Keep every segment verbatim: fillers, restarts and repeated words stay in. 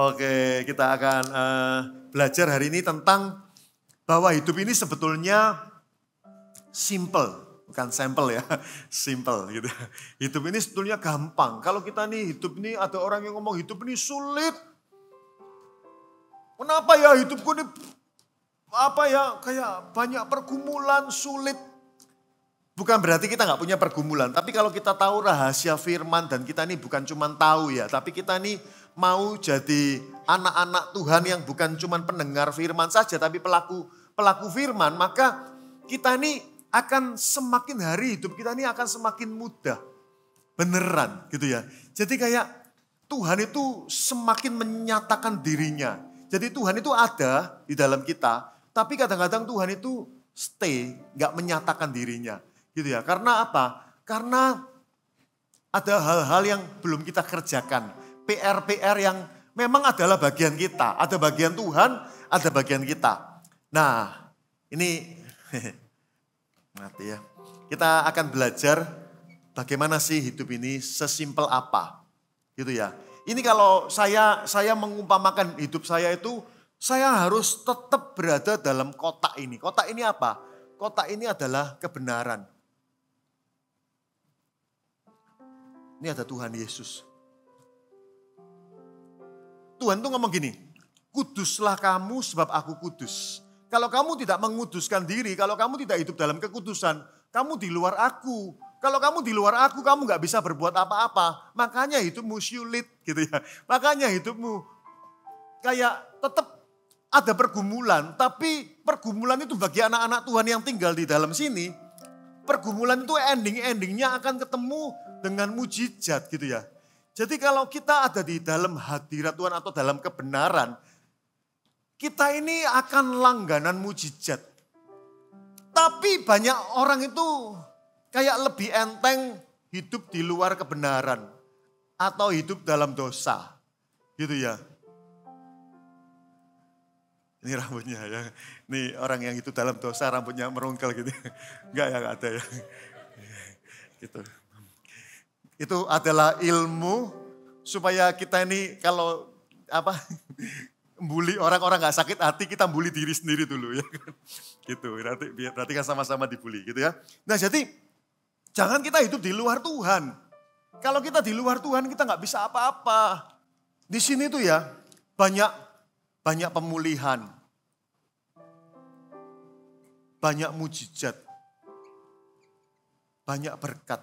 Oke, kita akan uh, belajar hari ini tentang bahwa hidup ini sebetulnya simple, bukan sampel ya, simple gitu. Hidup ini sebetulnya gampang. Kalau kita nih hidup ini ada orang yang ngomong hidup ini sulit. Kenapa ya hidupku ini apa ya kayak banyak pergumulan, sulit. Bukan berarti kita nggak punya pergumulan, tapi kalau kita tahu rahasia firman dan kita ini bukan cuma tahu ya, tapi kita ini mau jadi anak-anak Tuhan yang bukan cuma pendengar firman saja, tapi pelaku pelaku firman, maka kita ini akan semakin hari hidup kita ini akan semakin mudah. Beneran gitu ya. Jadi kayak Tuhan itu semakin menyatakan dirinya. Jadi Tuhan itu ada di dalam kita, tapi kadang-kadang Tuhan itu stay, gak menyatakan dirinya. Gitu ya. Karena apa? Karena ada hal-hal yang belum kita kerjakan. P R-P R yang memang adalah bagian kita. Ada bagian Tuhan, ada bagian kita. Nah, ini mati ya. Kita akan belajar bagaimana sih hidup ini sesimpel apa. Gitu ya. Ini kalau saya saya mengumpamakan hidup saya itu, saya harus tetap berada dalam kotak ini. Kotak ini apa? Kotak ini adalah kebenaran. Ini ada Tuhan Yesus. Tuhan tuh ngomong gini, kuduslah kamu sebab aku kudus. Kalau kamu tidak menguduskan diri, kalau kamu tidak hidup dalam kekudusan, kamu di luar aku. Kalau kamu di luar aku, kamu gak bisa berbuat apa-apa. Makanya hidupmu sulit gitu ya. Makanya hidupmu kayak tetap ada pergumulan. Tapi pergumulan itu bagi anak-anak Tuhan yang tinggal di dalam sini, pergumulan itu ending-endingnya akan ketemu dengan mujizat gitu ya. Jadi kalau kita ada di dalam hadirat Tuhan atau dalam kebenaran, kita ini akan langganan mujizat. Tapi banyak orang itu kayak lebih enteng hidup di luar kebenaran. Atau hidup dalam dosa. Gitu ya. Ini rambutnya ya. Ini orang yang hidup dalam dosa rambutnya merungkel gitu. Enggak ya, enggak ada ya. Gitu. Itu adalah ilmu supaya kita ini kalau apa bully orang-orang gak sakit hati, kita bully diri sendiri dulu ya kan. Gitu, berarti, berarti kan sama-sama dibully gitu ya. Nah jadi jangan kita hidup di luar Tuhan. Kalau kita di luar Tuhan kita gak bisa apa-apa. Di sini tuh ya banyak banyak pemulihan. Banyak mujizat. Banyak berkat.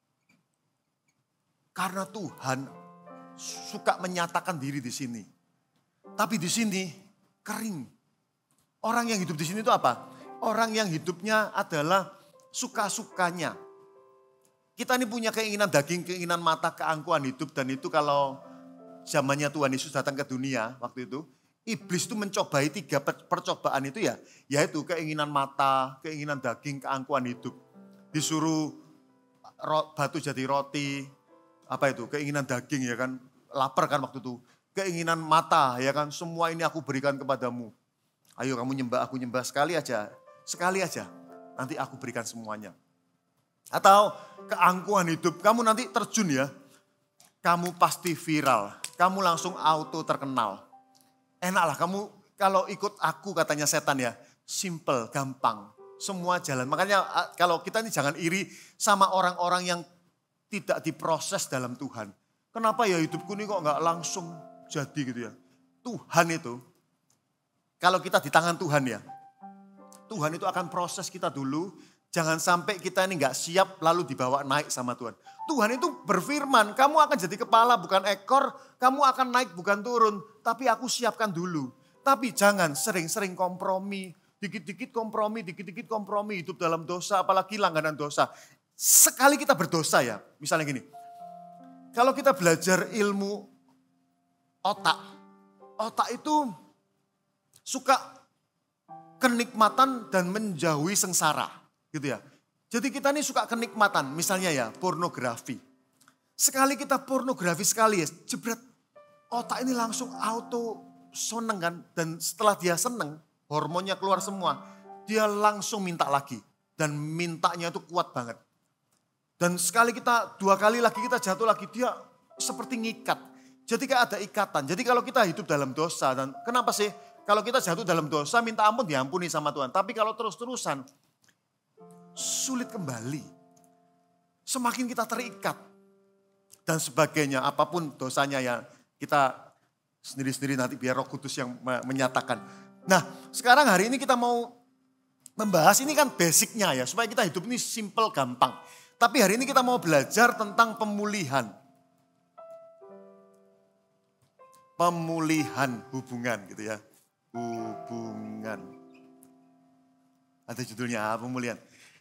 Karena Tuhan suka menyatakan diri di sini. Tapi di sini kering. Orang yang hidup di sini itu apa? Orang yang hidupnya adalah suka-sukanya. Kita ini punya keinginan daging, keinginan mata, keangkuhan hidup. Dan itu kalau zamannya Tuhan Yesus datang ke dunia waktu itu. Iblis itu mencobai tiga percobaan itu ya. Yaitu keinginan mata, keinginan daging, keangkuhan hidup. Disuruh batu jadi roti. Apa itu? Keinginan daging ya kan. Lapar kan waktu itu. Keinginan mata ya kan. Semua ini aku berikan kepadamu. Ayo kamu nyembah, aku nyembah sekali aja. Sekali aja. Nanti aku berikan semuanya. Atau keangkuhan hidup. Kamu nanti terjun ya. Kamu pasti viral. Kamu langsung auto terkenal. Enaklah kamu kalau ikut aku katanya setan ya. Simple, gampang. Semua jalan. Makanya kalau kita ini jangan iri sama orang-orang yang tidak diproses dalam Tuhan. Kenapa ya hidupku ini kok gak langsung jadi gitu ya. Tuhan itu, kalau kita di tangan Tuhan ya. Tuhan itu akan proses kita dulu. Jangan sampai kita ini gak siap lalu dibawa naik sama Tuhan. Tuhan itu berfirman, kamu akan jadi kepala bukan ekor. Kamu akan naik bukan turun. Tapi aku siapkan dulu. Tapi jangan sering-sering kompromi. Dikit-dikit kompromi, dikit-dikit kompromi. Hidup dalam dosa, apalagi langganan dosa. Sekali kita berdosa ya, misalnya gini. Kalau kita belajar ilmu otak. Otak itu suka kenikmatan dan menjauhi sengsara. Gitu ya. Jadi kita ini suka kenikmatan, misalnya ya pornografi. Sekali kita pornografi sekali ya, jebret. Otak ini langsung auto seneng kan. Dan setelah dia seneng, hormonnya keluar semua. Dia langsung minta lagi. Dan mintanya itu kuat banget. Dan sekali kita, dua kali lagi kita jatuh lagi, dia seperti ngikat. Jadi kayak ada ikatan. Jadi kalau kita hidup dalam dosa, dan kenapa sih? Kalau kita jatuh dalam dosa, minta ampun diampuni sama Tuhan. Tapi kalau terus-terusan, sulit kembali. Semakin kita terikat. Dan sebagainya, apapun dosanya ya kita sendiri-sendiri nanti biar Roh Kudus yang menyatakan. Nah, sekarang hari ini kita mau membahas, ini kan basicnya ya, supaya kita hidup ini simple, gampang. Tapi hari ini kita mau belajar tentang pemulihan. Pemulihan hubungan gitu ya. Hubungan. Ada judulnya, pemulihan.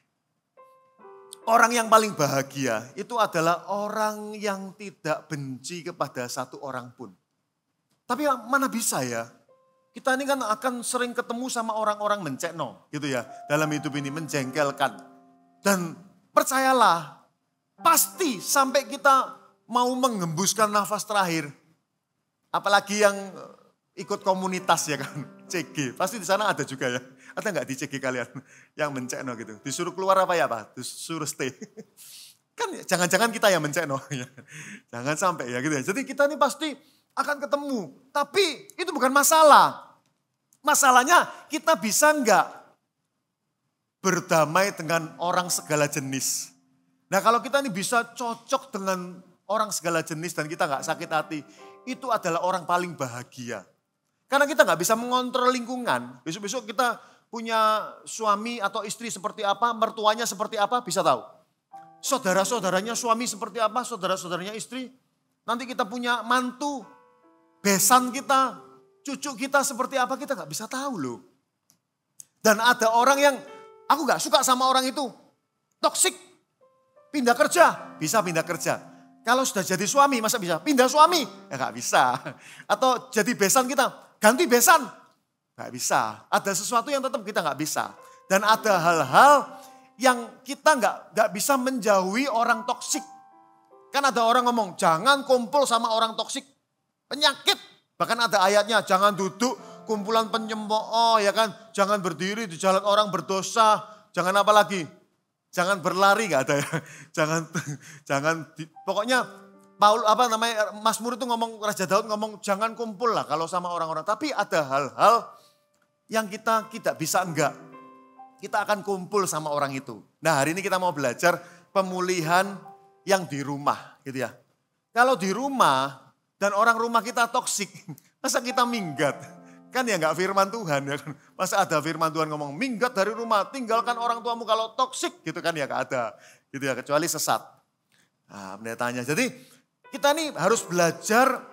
Orang yang paling bahagia itu adalah orang yang tidak benci kepada satu orang pun. Tapi mana bisa ya? Kita ini kan akan sering ketemu sama orang-orang mencekno gitu ya. Dalam hidup ini menjengkelkan. Dan percayalah, pasti sampai kita mau mengembuskan nafas terakhir. Apalagi yang ikut komunitas ya kan, C G. Pasti di sana ada juga ya. Ada nggak di C G kalian yang mencekno gitu? Disuruh keluar apa ya Pak? Disuruh stay. Kan jangan-jangan kita yang mencekno. Jangan sampai ya gitu ya. Jadi kita ini pasti akan ketemu. Tapi itu bukan masalah. Masalahnya kita bisa enggak berdamai dengan orang segala jenis. Nah kalau kita ini bisa cocok dengan orang segala jenis dan kita enggak sakit hati. Itu adalah orang paling bahagia. Karena kita enggak bisa mengontrol lingkungan. Besok-besok kita punya suami atau istri seperti apa, mertuanya seperti apa, bisa tahu. Saudara-saudaranya suami seperti apa, saudara-saudaranya istri. Nanti kita punya mantu. Besan kita, cucu kita seperti apa kita gak bisa tahu loh. Dan ada orang yang aku gak suka sama orang itu. Toksik, pindah kerja, bisa pindah kerja. Kalau sudah jadi suami masa bisa pindah suami? Ya gak bisa. Atau jadi besan kita, ganti besan. Gak bisa. Ada sesuatu yang tetap kita gak bisa. Dan ada hal-hal yang kita gak, gak bisa menjauhi orang toksik. Kan ada orang ngomong jangan kumpul sama orang toksik. Penyakit, bahkan ada ayatnya, jangan duduk kumpulan penyembooh, ya kan, jangan berdiri di jalan orang berdosa, jangan apa lagi, jangan berlari, nggak ada ya, jangan, jangan, di, pokoknya Paul apa namanya Mazmur itu ngomong, Raja Daud ngomong jangan kumpul lah kalau sama orang-orang, tapi ada hal-hal yang kita tidak bisa enggak, kita akan kumpul sama orang itu. Nah hari ini kita mau belajar pemulihan yang di rumah, gitu ya. Kalau di rumah dan orang rumah kita toksik, masa kita minggat? Kan ya enggak firman Tuhan ya kan. Masa ada firman Tuhan ngomong minggat dari rumah, tinggalkan orang tuamu kalau toksik gitu kan ya enggak ada. Gitu ya, kecuali sesat. Nah, pendetanya. Jadi kita nih harus belajar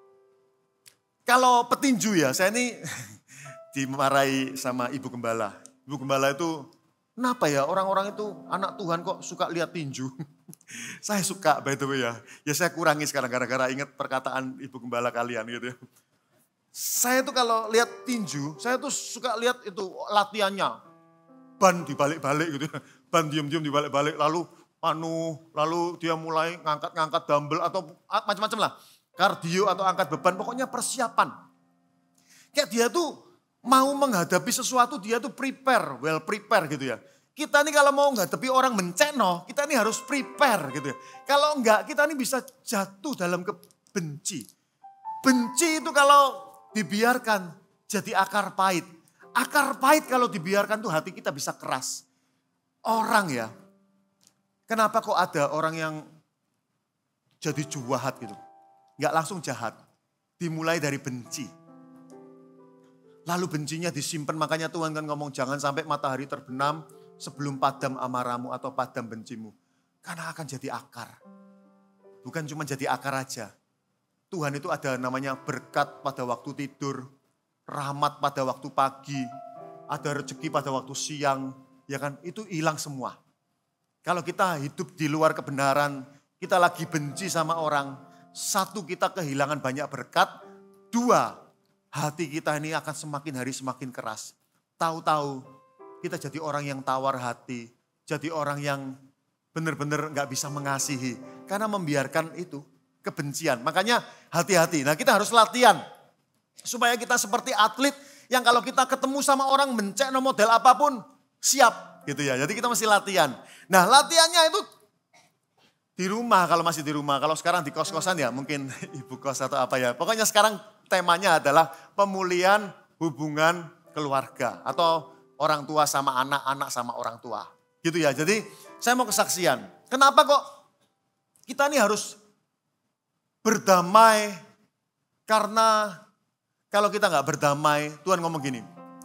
kalau petinju ya. Saya ini dimarahi sama Ibu Gembala. Ibu Gembala itu kenapa ya orang-orang itu anak Tuhan kok suka lihat tinju? Saya suka by the way ya. Ya saya kurangi sekarang gara-gara ingat perkataan Ibu Gembala kalian gitu ya. Saya tuh kalau lihat tinju, saya tuh suka lihat itu latihannya. Ban dibalik-balik gitu ya. Ban diam-diam dibalik-balik lalu anu, lalu dia mulai ngangkat-ngangkat dumbbell atau macam-macam lah. Kardio atau angkat beban, pokoknya persiapan. Kayak dia tuh mau menghadapi sesuatu, dia tuh prepare, well prepare gitu ya. Kita nih kalau mau menghadapi orang mencekno, kita ini harus prepare gitu ya. Kalau enggak, kita ini bisa jatuh dalam kebenci. Benci itu kalau dibiarkan jadi akar pahit. Akar pahit kalau dibiarkan tuh hati kita bisa keras. Orang ya, kenapa kok ada orang yang jadi jahat gitu. Enggak langsung jahat, dimulai dari benci. Lalu bencinya disimpan, makanya Tuhan kan ngomong jangan sampai matahari terbenam sebelum padam amarahmu atau padam bencimu. Karena akan jadi akar. Bukan cuma jadi akar aja. Tuhan itu ada namanya berkat pada waktu tidur, rahmat pada waktu pagi, ada rezeki pada waktu siang, ya kan? Itu hilang semua. Kalau kita hidup di luar kebenaran, kita lagi benci sama orang, satu kita kehilangan banyak berkat, dua hati kita ini akan semakin hari semakin keras. Tahu-tahu kita jadi orang yang tawar hati, jadi orang yang benar-benar gak bisa mengasihi. Karena membiarkan itu, kebencian. Makanya hati-hati, nah kita harus latihan. Supaya kita seperti atlet yang kalau kita ketemu sama orang mencekno model apapun, siap gitu ya. Jadi kita mesti latihan. Nah latihannya itu Di rumah, kalau masih di rumah. Kalau sekarang di kos-kosan ya mungkin ibu kos atau apa ya. Pokoknya sekarang temanya adalah pemulihan hubungan keluarga. Atau orang tua sama anak, anak sama orang tua. Gitu ya. Jadi saya mau kesaksian. Kenapa kok kita ini harus berdamai? Karena kalau kita nggak berdamai, Tuhan ngomong gini.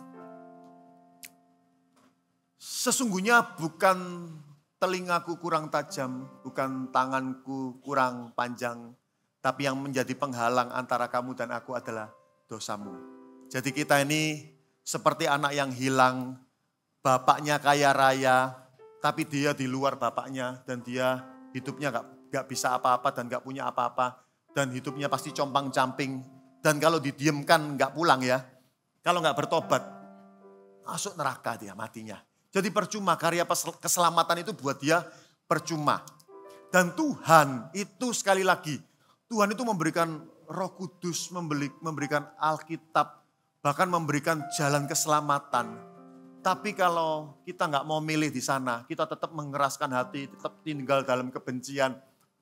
Sesungguhnya bukan telingaku kurang tajam, bukan tanganku kurang panjang, tapi yang menjadi penghalang antara kamu dan aku adalah dosamu. Jadi kita ini seperti anak yang hilang, bapaknya kaya raya, tapi dia di luar bapaknya dan dia hidupnya gak, gak bisa apa-apa dan gak punya apa-apa. Dan hidupnya pasti compang-camping. Dan kalau didiamkan gak pulang ya, kalau gak bertobat, masuk neraka dia matinya. Jadi percuma, karya keselamatan itu buat dia percuma. Dan Tuhan itu sekali lagi, Tuhan itu memberikan Roh Kudus, memberikan Alkitab, bahkan memberikan jalan keselamatan. Tapi kalau kita nggak mau milih di sana, kita tetap mengeraskan hati, tetap tinggal dalam kebencian.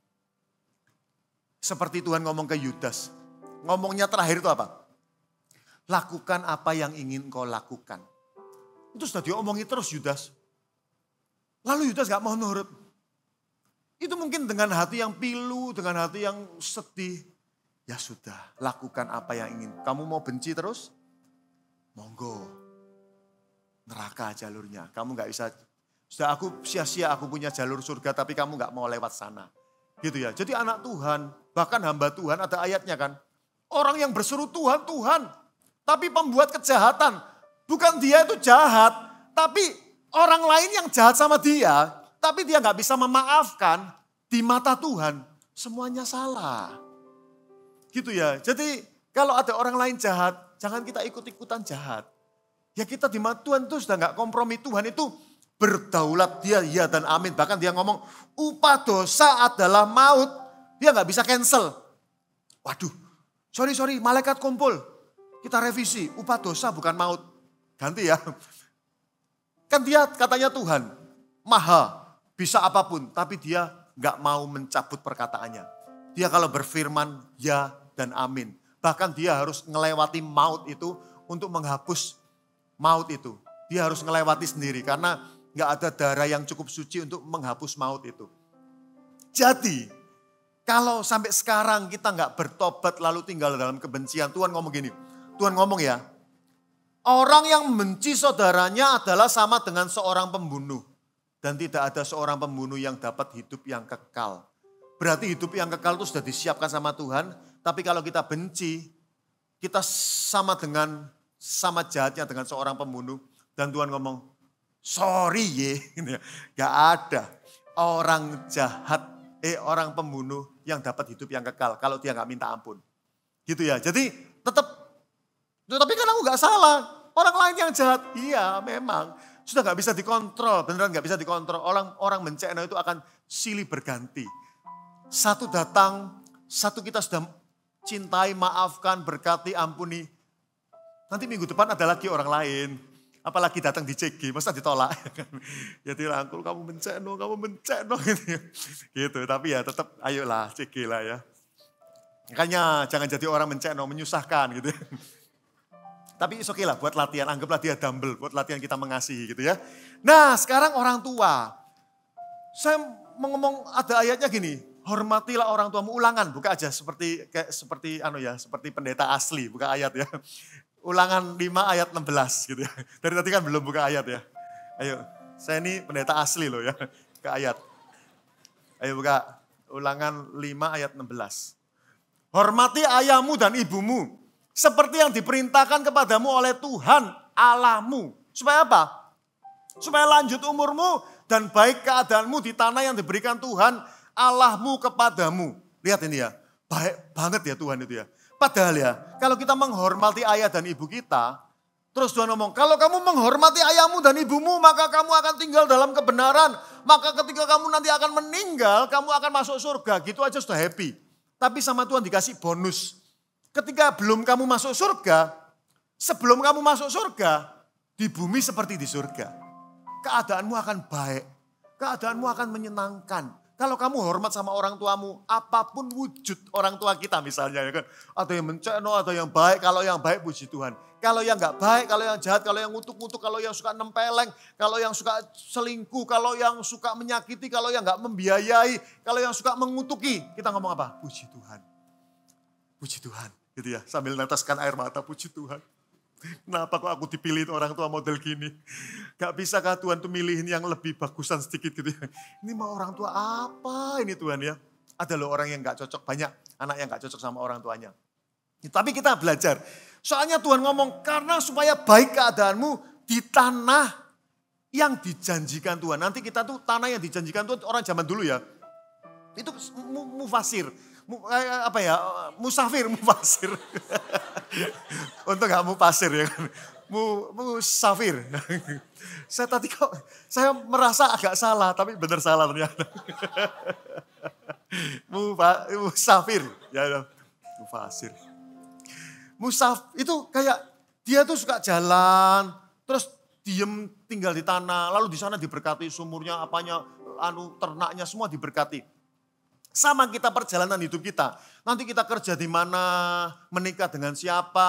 Seperti Tuhan ngomong ke Yudas, ngomongnya terakhir itu apa? Lakukan apa yang ingin kau lakukan. Itu sudah diomongi terus Yudas. Lalu Yudas gak mau nurut. Itu mungkin dengan hati yang pilu, dengan hati yang sedih. Ya sudah, lakukan apa yang ingin. Kamu mau benci terus? Monggo. Neraka jalurnya. Kamu gak bisa, sudah aku sia-sia aku punya jalur surga tapi kamu gak mau lewat sana. Gitu ya. Jadi anak Tuhan, bahkan hamba Tuhan ada ayatnya kan. Orang yang berseru Tuhan, Tuhan. Tapi pembuat kejahatan. Bukan dia itu jahat, tapi orang lain yang jahat sama dia, tapi dia nggak bisa memaafkan di mata Tuhan, semuanya salah. Gitu ya. Jadi kalau ada orang lain jahat, jangan kita ikut-ikutan jahat. Ya kita di mata Tuhan itu sudah nggak kompromi. Tuhan itu berdaulat, dia ya dan amin. Bahkan dia ngomong upah dosa adalah maut, dia nggak bisa cancel. Waduh, sorry sorry, malaikat kumpul, kita revisi, upah dosa bukan maut. Ganti ya. Kan dia katanya Tuhan, maha, bisa apapun. Tapi dia gak mau mencabut perkataannya. Dia kalau berfirman ya dan amin. Bahkan dia harus ngelewati maut itu untuk menghapus maut itu. Dia harus ngelewati sendiri karena gak ada darah yang cukup suci untuk menghapus maut itu. Jadi kalau sampai sekarang kita gak bertobat lalu tinggal dalam kebencian. Tuhan ngomong gini, Tuhan ngomong ya. Orang yang membenci saudaranya adalah sama dengan seorang pembunuh. Dan tidak ada seorang pembunuh yang dapat hidup yang kekal. Berarti hidup yang kekal itu sudah disiapkan sama Tuhan. Tapi kalau kita benci, kita sama dengan, sama jahatnya dengan seorang pembunuh. Dan Tuhan ngomong, sorry ye. Gak ada orang jahat, eh orang pembunuh yang dapat hidup yang kekal. Kalau dia gak minta ampun. Gitu ya, jadi tetap. Tapi kan aku gak salah, orang lain yang jahat. Iya memang, sudah gak bisa dikontrol, beneran gak bisa dikontrol. Orang orang mencekno itu akan silih berganti. Satu datang, satu kita sudah cintai, maafkan, berkati, ampuni. Nanti minggu depan ada lagi orang lain. Apalagi datang di C G, masa ditolak. Ya dirangkul, kamu mencekno, kamu mencekno. Gitu, tapi ya tetap ayolah C G lah ya. Makanya jangan jadi orang mencekno, menyusahkan gitu. Tapi oke okay lah buat latihan, anggaplah dia dumbbell, buat latihan kita mengasihi gitu ya. Nah sekarang orang tua, saya mau ngomong ada ayatnya gini, hormatilah orang tuamu, Ulangan, buka aja seperti kayak seperti anu ya, seperti pendeta asli, buka ayat ya. Ulangan lima ayat enam belas gitu ya. Dari tadi kan belum buka ayat ya. Ayo, saya ini pendeta asli loh ya, ke ayat. Ayo buka Ulangan lima ayat enam belas. Hormati ayahmu dan ibumu. Seperti yang diperintahkan kepadamu oleh Tuhan Allahmu. Supaya apa? Supaya lanjut umurmu dan baik keadaanmu di tanah yang diberikan Tuhan Allahmu kepadamu. Lihat ini ya, baik banget ya Tuhan itu ya. Padahal ya, kalau kita menghormati ayah dan ibu kita, terus Tuhan ngomong, kalau kamu menghormati ayahmu dan ibumu, maka kamu akan tinggal dalam kebenaran. Maka ketika kamu nanti akan meninggal, kamu akan masuk surga. Gitu aja sudah happy. Tapi sama Tuhan dikasih bonus. Ketika belum kamu masuk surga, sebelum kamu masuk surga, di bumi seperti di surga. Keadaanmu akan baik, keadaanmu akan menyenangkan, Kalau kamu hormat sama orang tuamu, apapun wujud orang tua kita misalnya ya kan. Ada yang menceno, ada yang baik, kalau yang baik puji Tuhan. Kalau yang nggak baik, kalau yang jahat, kalau yang ngutuk-ngutuk, kalau yang suka nempeleng, kalau yang suka selingkuh, kalau yang suka menyakiti, kalau yang nggak membiayai, kalau yang suka mengutuki. Kita ngomong apa? Puji Tuhan. Puji Tuhan gitu ya. Sambil neteskan air mata, puji Tuhan. Kenapa kok aku dipilih orang tua model gini? Gak bisakah Tuhan tuh milihin yang lebih bagusan sedikit gitu ya. Ini mau orang tua apa ini Tuhan ya. Ada loh orang yang gak cocok, banyak anak yang gak cocok sama orang tuanya. Tapi kita belajar. Soalnya Tuhan ngomong karena supaya baik keadaanmu di tanah yang dijanjikan Tuhan. Nanti kita tuh tanah yang dijanjikan Tuhan orang zaman dulu ya. Itu mufasir. Apa ya, musafir, mufasir. Untuk gak mufasir ya kan. Musafir. Saya tadi kok, saya merasa agak salah, tapi benar salah ternyata. Musafir, ya mufasir. Musaf itu kayak dia tuh suka jalan, terus diem tinggal di tanah, lalu di sana diberkati sumurnya, apanya, anu ternaknya semua diberkati. Sama kita perjalanan hidup kita. Nanti kita kerja di mana, menikah dengan siapa.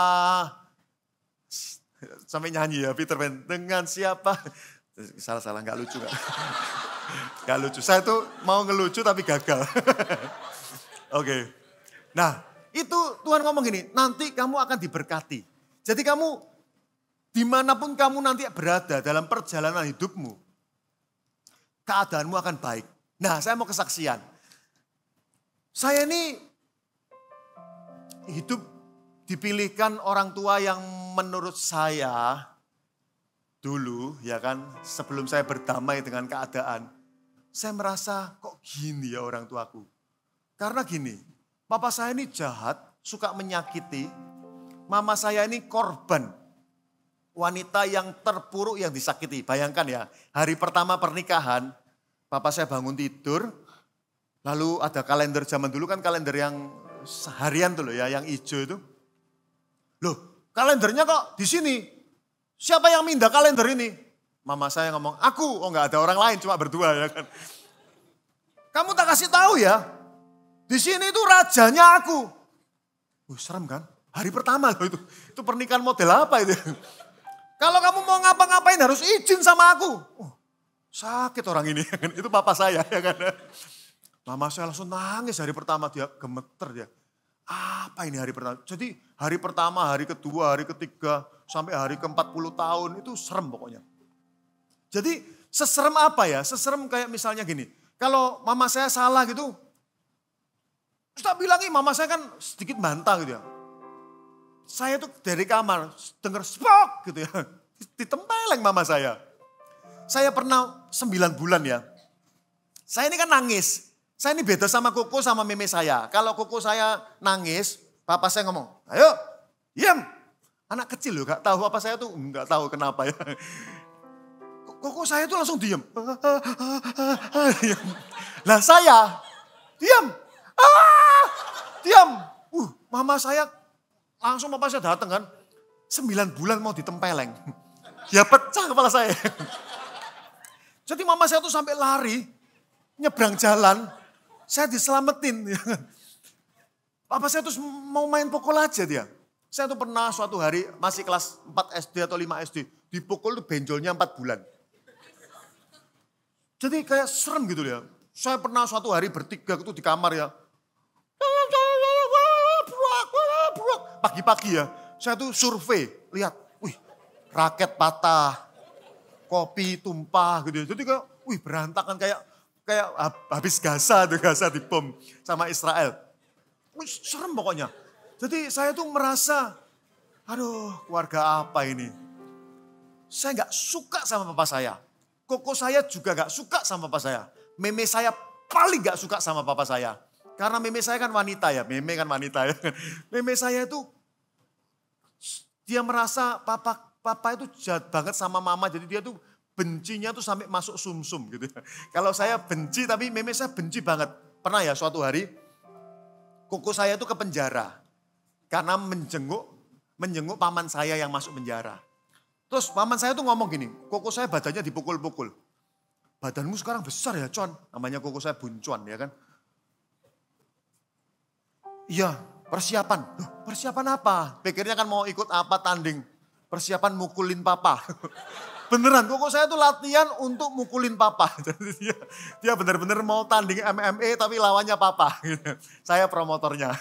Sampai nyanyi ya Peter Pan, dengan siapa. Salah-salah, gak lucu gak? Gak lucu, saya tuh mau ngelucu tapi gagal. Oke, okay. Nah itu Tuhan ngomong gini, nanti kamu akan diberkati. Jadi kamu, dimanapun kamu nanti berada dalam perjalanan hidupmu, keadaanmu akan baik. Nah saya mau kesaksian. Saya ini hidup dipilihkan orang tua yang menurut saya dulu ya kan sebelum saya berdamai dengan keadaan. Saya merasa kok gini ya orang tuaku. Karena gini, papa saya ini jahat, suka menyakiti. Mama saya ini korban. Wanita yang terpuruk yang disakiti. Bayangkan ya, hari pertama pernikahan, papa saya bangun tidur. Lalu ada kalender zaman dulu kan kalender yang harian tuh loh ya, yang hijau itu. Loh, kalendernya kok di sini? Siapa yang mindah kalender ini? Mama saya ngomong, aku. Oh enggak ada orang lain, cuma berdua ya kan. Kamu tak kasih tahu ya. Di sini itu rajanya aku. Wih, serem kan? Hari pertama loh itu. Itu pernikahan model apa itu? Kalau kamu mau ngapa-ngapain harus izin sama aku. Oh, sakit orang ini. Itu papa saya ya kan. Mama saya langsung nangis hari pertama, dia gemeter dia. Apa ini hari pertama? Jadi hari pertama, hari kedua, hari ketiga, sampai hari ke empat puluh tahun itu serem pokoknya. Jadi seserem apa ya? Seserem kayak misalnya gini, kalau mama saya salah gitu, terus tak bilangin mama saya kan sedikit bantah gitu ya. Saya tuh dari kamar denger spok gitu ya, ditempeleng mama saya. Saya pernah sembilan bulan ya, saya ini kan nangis. Saya ini beda sama koko sama meme saya. Kalau koko saya nangis, papa saya ngomong, ayo, diam. Anak kecil loh, gak tahu apa saya tuh, gak tahu kenapa ya. Koko saya tuh langsung diam. Nah saya, diam. Ah, diam. Uh, mama saya, langsung papa saya datang kan. Sembilan bulan mau ditempeleng. Ya pecah kepala saya. Jadi mama saya tuh sampai lari, nyebrang jalan. Saya diselamatin. Papa saya tuh mau main pukul aja dia. Saya tuh pernah suatu hari masih kelas empat S D atau lima S D. Dipukul tuh benjolnya empat bulan. Jadi kayak serem gitu ya. Saya pernah suatu hari bertiga itu di kamar ya. Pagi-pagi ya. Saya tuh survei. Lihat. Wih raket patah. Kopi tumpah gitu ya. Jadi kayak wih berantakan kayak. Kayak habis Gaza, tuh Gaza dibom sama Israel. Wih, serem pokoknya. Jadi saya tuh merasa, aduh keluarga apa ini. Saya gak suka sama papa saya. Koko saya juga gak suka sama papa saya. Meme saya paling gak suka sama papa saya. Karena meme saya kan wanita ya, meme kan wanita ya. Meme saya itu, dia merasa papa papa itu jahat banget sama mama. Jadi dia tuh bencinya tuh sampai masuk sumsum gitu. Kalau saya benci tapi meme saya benci banget. Pernah ya suatu hari koko saya tuh ke penjara karena menjenguk menjenguk paman saya yang masuk penjara. Terus paman saya tuh ngomong gini, koko saya badannya dipukul-pukul. badanmu sekarang besar ya Con. Namanya koko saya Buncuan ya kan. Iya, persiapan. Loh, persiapan apa? Pikirnya kan mau ikut apa tanding. Persiapan mukulin papa. Beneran, koko saya tuh latihan untuk mukulin papa. Jadi dia, dia bener-bener mau tanding M M A tapi lawannya papa. Saya promotornya.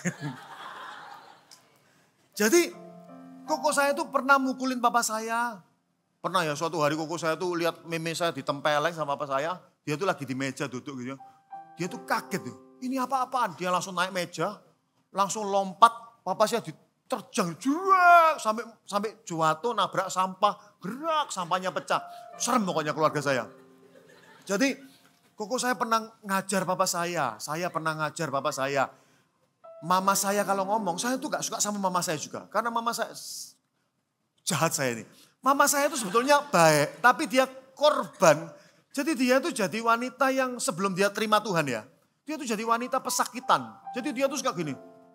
Jadi koko saya tuh pernah mukulin papa saya. Pernah ya suatu hari koko saya tuh lihat meme saya ditempeleng sama papa saya. Dia tuh lagi di meja duduk gitu. Dia tuh kaget tuh. Ini apa-apaan? Dia langsung naik meja. Langsung lompat. Papa saya diterjang. Jurak. Sampai, sampai jatuh nabrak sampah. Gerak sampahnya pecah. Serem pokoknya keluarga saya. Jadi koko saya pernah ngajar papa saya. Saya pernah ngajar papa saya. Mama saya kalau ngomong, saya tuh gak suka sama mama saya juga. Karena mama saya, jahat saya ini. Mama saya itu sebetulnya baik, tapi dia korban. Jadi dia tuh jadi wanita yang sebelum dia terima Tuhan ya. Dia tuh jadi wanita pesakitan. Jadi dia tuh suka gini.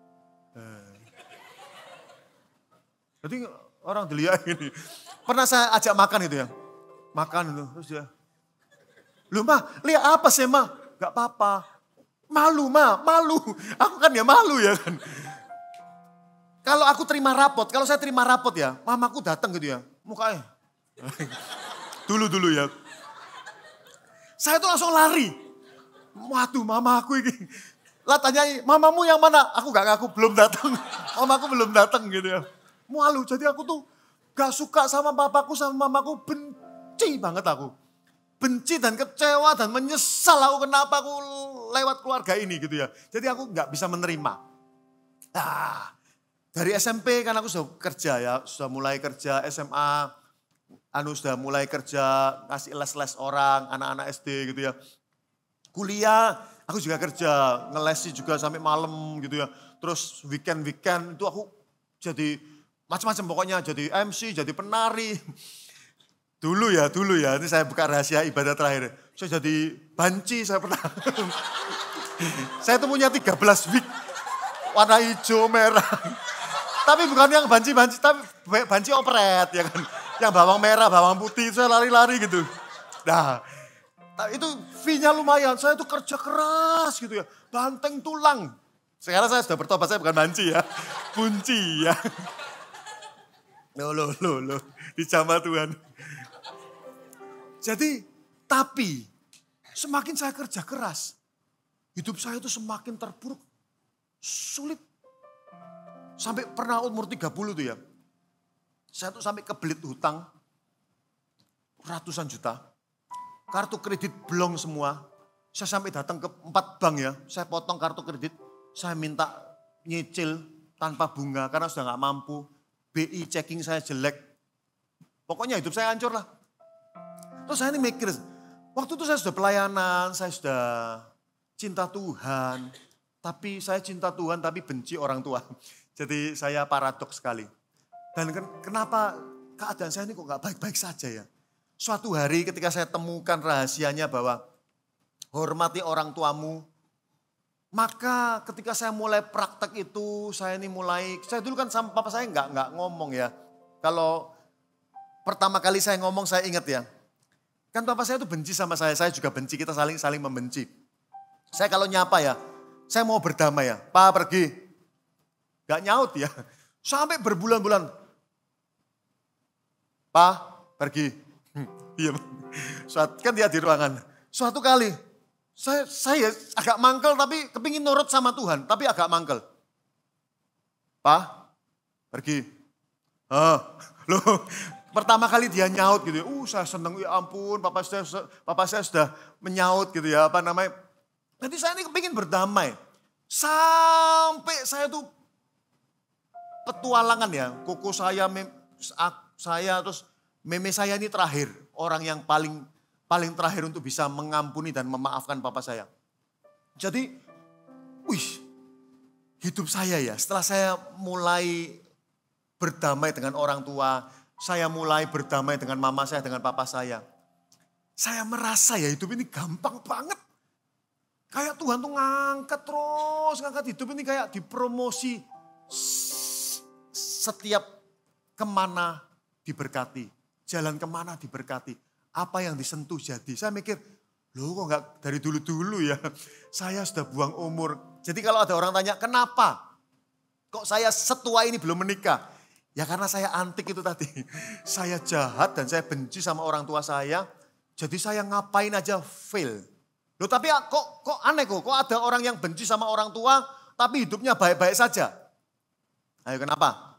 Jadi orang dilihat gini. Pernah saya ajak makan itu ya. Makan itu, terus dia. Loh Ma, lihat apa sih Ma? Gak apa-apa. Malu Ma, malu. Aku kan ya malu ya kan. Kalau aku terima rapot, kalau saya terima rapot ya, mamaku datang gitu ya. Mukanya. Dulu-dulu ya. Saya tuh langsung lari. Waduh mama aku ini. Lah tanyai, mamamu yang mana? Aku gak ngaku, belum datang. Mamaku belum datang gitu ya. Malu, jadi aku tuh gak suka sama papaku sama mamaku. Benci banget aku. Benci dan kecewa dan menyesal aku kenapa aku lewat keluarga ini gitu ya. Jadi aku gak bisa menerima. Nah, dari S M P kan aku sudah kerja ya. Sudah mulai kerja S M A. Anu sudah mulai kerja, ngasih les-les orang, anak-anak S D gitu ya. Kuliah, aku juga kerja, ngelesi juga sampai malam gitu ya. Terus weekend-weekend itu aku jadi macam-macam pokoknya. Jadi M C, jadi penari. Dulu ya, dulu ya. Ini saya buka rahasia ibadah terakhir. Saya jadi banci, saya pernah. Saya tuh punya tiga belas wig. Warna hijau, merah. Tapi bukan yang banci-banci, tapi banci operet ya kan. Yang bawang merah, bawang putih, saya lari-lari gitu. Nah, itu fee-nya lumayan. Saya tuh kerja keras gitu ya. Banteng tulang. Sekarang saya sudah bertobat, saya bukan banci ya. Bunci ya. Loh, loh, loh, loh. Dijamah Tuhan. Jadi, tapi semakin saya kerja keras, hidup saya itu semakin terpuruk. Sulit. Sampai pernah umur tiga puluh tuh ya. Saya tuh sampai kebelit hutang ratusan juta. Kartu kredit blong semua. Saya sampai datang ke empat bank ya. Saya potong kartu kredit. Saya minta nyicil tanpa bunga karena sudah gak mampu. B I checking saya jelek. Pokoknya hidup saya hancur lah. Terus saya ini mikir, waktu itu saya sudah pelayanan, saya sudah cinta Tuhan. Tapi saya cinta Tuhan tapi benci orang tua. Jadi saya paradoks sekali. Dan kenapa keadaan saya ini kok gak baik-baik saja ya. Suatu hari ketika saya temukan rahasianya bahwa hormati orang tuamu. Maka ketika saya mulai praktek itu, saya ini mulai, saya dulu kan sama papa saya nggak nggak ngomong ya. Kalau pertama kali saya ngomong saya ingat ya. Kan papa saya itu benci sama saya, saya juga benci, kita saling saling membenci. Saya kalau nyapa ya, saya mau berdamai ya, Pa pergi. Gak nyaut ya, sampai berbulan-bulan. Pa pergi. Iya, kan dia di ruangan. Suatu kali, saya, saya agak mangkel tapi kepingin nurut sama Tuhan, tapi agak mangkel. Pa pergi. Oh, loh. Pertama kali dia nyaut gitu, uh saya seneng, ya ampun, papa saya, papa saya sudah menyaut gitu ya, apa namanya. Nanti saya ini kepingin berdamai. Sampai saya tuh petualangan ya, koko saya, mem, saya terus meme saya ini terakhir. Orang yang paling paling terakhir untuk bisa mengampuni dan memaafkan papa saya. Jadi, wih, hidup saya ya, setelah saya mulai berdamai dengan orang tua, saya mulai berdamai dengan mama saya, dengan papa saya. Saya merasa ya hidup ini gampang banget. Kayak Tuhan tuh ngangkat terus, ngangkat hidup ini kayak dipromosi. Setiap kemana diberkati, jalan kemana diberkati. Apa yang disentuh jadi. Saya mikir, Loh kok nggak dari dulu-dulu ya? Saya sudah buang umur. Jadi kalau ada orang tanya, kenapa? Kok saya setua ini belum menikah? Ya karena saya antik itu tadi. Saya jahat dan saya benci sama orang tua saya. Jadi saya ngapain aja fail. Loh tapi kok, kok aneh kok, kok ada orang yang benci sama orang tua tapi hidupnya baik-baik saja. Ayo kenapa?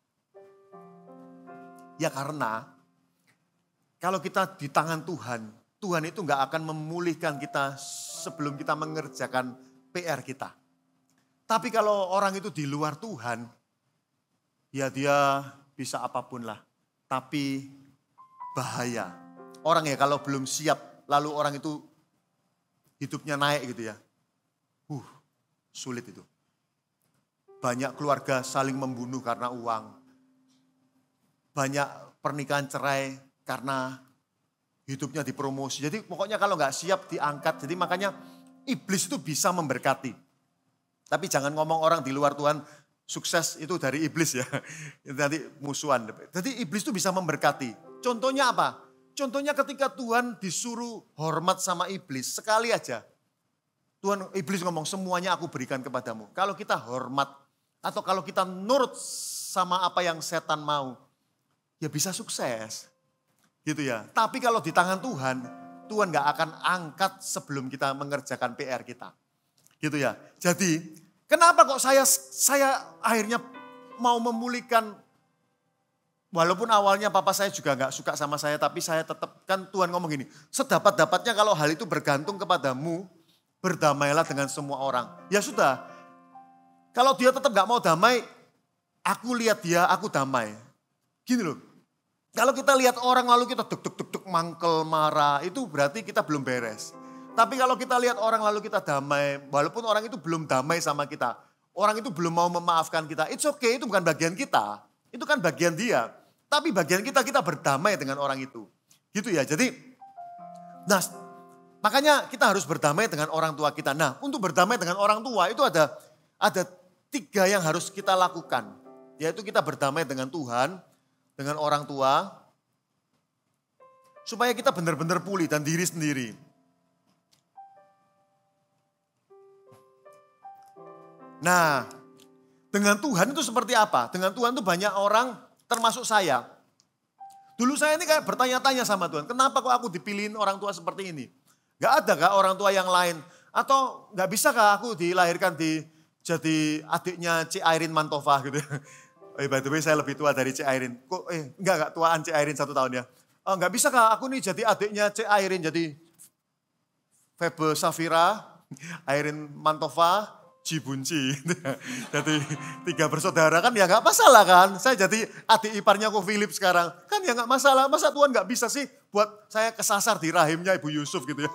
Ya karena kalau kita di tangan Tuhan, Tuhan itu gak akan memulihkan kita sebelum kita mengerjakan P R kita. Tapi kalau orang itu di luar Tuhan, ya dia bisa apapun lah. Tapi bahaya. Orang ya kalau belum siap, lalu orang itu hidupnya naik gitu ya. Uh, sulit itu. Banyak keluarga saling membunuh karena uang. Banyak pernikahan cerai karena hidupnya dipromosi. Jadi pokoknya kalau nggak siap diangkat. Jadi makanya iblis itu bisa memberkati. Tapi jangan ngomong orang di luar Tuhan sukses itu dari iblis ya. Itu nanti musuhan. Jadi iblis itu bisa memberkati. Contohnya apa? Contohnya ketika Tuhan disuruh hormat sama iblis sekali aja. Tuhan iblis ngomong semuanya aku berikan kepadamu. Kalau kita hormat atau kalau kita nurut sama apa yang setan mau. Ya bisa sukses. Gitu ya. Tapi kalau di tangan Tuhan, Tuhan gak akan angkat sebelum kita mengerjakan P R kita. Gitu ya. Jadi, kenapa kok saya saya akhirnya mau memulihkan, walaupun awalnya papa saya juga gak suka sama saya, tapi saya tetap, kan Tuhan ngomong gini, sedapat-dapatnya kalau hal itu bergantung kepadamu, berdamailah dengan semua orang. Ya sudah, kalau dia tetap gak mau damai, aku lihat dia, aku damai. Gini loh. Kalau kita lihat orang lalu kita duk duk duk duk mangkel marah, itu berarti kita belum beres. Tapi kalau kita lihat orang lalu kita damai, walaupun orang itu belum damai sama kita, orang itu belum mau memaafkan kita, it's okay, itu bukan bagian kita, itu kan bagian dia. Tapi bagian kita, kita berdamai dengan orang itu. Gitu ya, jadi, nah makanya kita harus berdamai dengan orang tua kita. Nah untuk berdamai dengan orang tua itu ada ada tiga yang harus kita lakukan. Yaitu kita berdamai dengan Tuhan, dengan orang tua, supaya kita benar-benar pulih dan diri sendiri. Nah, dengan Tuhan itu seperti apa? Dengan Tuhan itu banyak orang, termasuk saya. Dulu saya ini kayak bertanya-tanya sama Tuhan, kenapa kok aku dipilihin orang tua seperti ini? Gak ada kah orang tua yang lain? Atau gak bisa kah aku dilahirkan di jadi adiknya Ci Airin Mantova gitu ya? Eh, by the way saya lebih tua dari Ci Airin. Kok eh enggak enggak tuaan Ci Airin satu tahun ya. Oh, enggak bisa kah aku nih jadi adiknya Ci Airin, jadi Febe Safira, Airin Mantova, Cibunci. Jadi tiga bersaudara kan ya enggak masalah kan. Saya jadi adik iparnya Ko Philip sekarang. Kan ya enggak masalah. Masa Tuhan enggak bisa sih buat saya kesasar di rahimnya Ibu Yusuf gitu ya.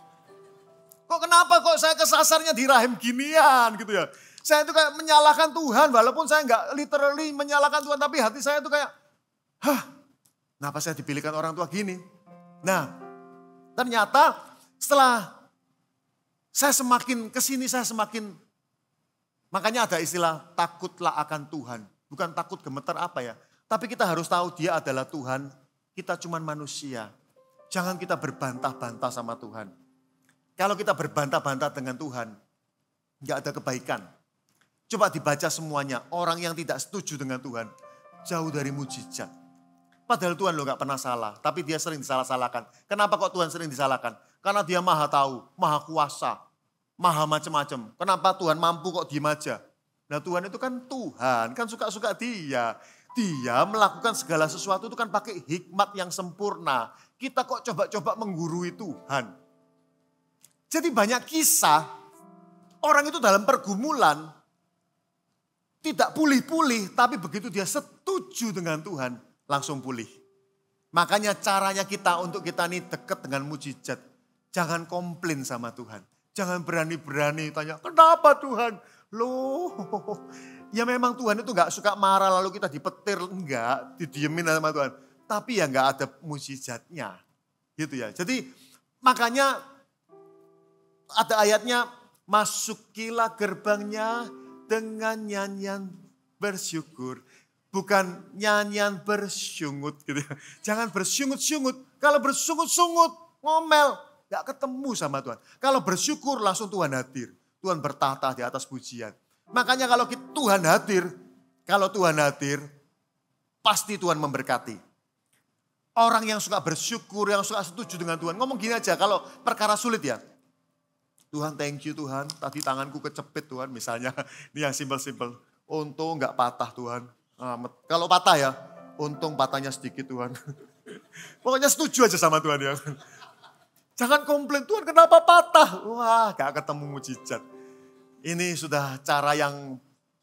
Kok kenapa kok saya kesasarnya di rahim ginian gitu ya. Saya itu kayak menyalahkan Tuhan, walaupun saya nggak literally menyalahkan Tuhan, tapi hati saya itu kayak, hah, kenapa saya dipilihkan orang tua gini? Nah, ternyata setelah saya semakin kesini, saya semakin, makanya ada istilah takutlah akan Tuhan. Bukan takut gemetar apa ya, tapi kita harus tahu dia adalah Tuhan, kita cuma manusia. Jangan kita berbantah-bantah sama Tuhan. Kalau kita berbantah-bantah dengan Tuhan, nggak ada kebaikan. Coba dibaca semuanya, orang yang tidak setuju dengan Tuhan, jauh dari mujizat. Padahal Tuhan lo gak pernah salah, tapi dia sering disalah-salahkan. Kenapa kok Tuhan sering disalahkan? Karena dia maha tahu, maha kuasa, maha macam-macam. Kenapa Tuhan mampu kok diem aja? Nah Tuhan itu kan Tuhan, kan suka-suka dia. Dia melakukan segala sesuatu itu kan pakai hikmat yang sempurna. Kita kok coba-coba menggurui Tuhan. Jadi banyak kisah, orang itu dalam pergumulan, tidak pulih-pulih, tapi begitu dia setuju dengan Tuhan, langsung pulih. Makanya caranya kita untuk kita ini dekat dengan mujizat. Jangan komplain sama Tuhan. Jangan berani-berani tanya, kenapa Tuhan? Loh, ya memang Tuhan itu gak suka marah lalu kita dipetir. Enggak, didiemin sama Tuhan. Tapi ya gak ada mujizatnya. Gitu ya. Jadi makanya ada ayatnya, masukilah gerbangnya dengan nyanyian bersyukur. Bukan nyanyian bersyungut gitu. Jangan bersyungut-syungut. Kalau bersungut-sungut, ngomel. nggak ketemu sama Tuhan. Kalau bersyukur langsung Tuhan hadir. Tuhan bertahta di atas pujian. Makanya kalau Tuhan hadir, kalau Tuhan hadir, pasti Tuhan memberkati. Orang yang suka bersyukur, yang suka setuju dengan Tuhan. Ngomong gini aja, kalau perkara sulit ya. Tuhan thank you Tuhan, tadi tanganku kecepit Tuhan. Misalnya, ini yang simpel-simpel. Untung nggak patah Tuhan. Kalau patah ya, untung patahnya sedikit Tuhan. Pokoknya setuju aja sama Tuhan ya. Jangan komplain, Tuhan kenapa patah? Wah gak ketemu mujizat. Ini sudah cara yang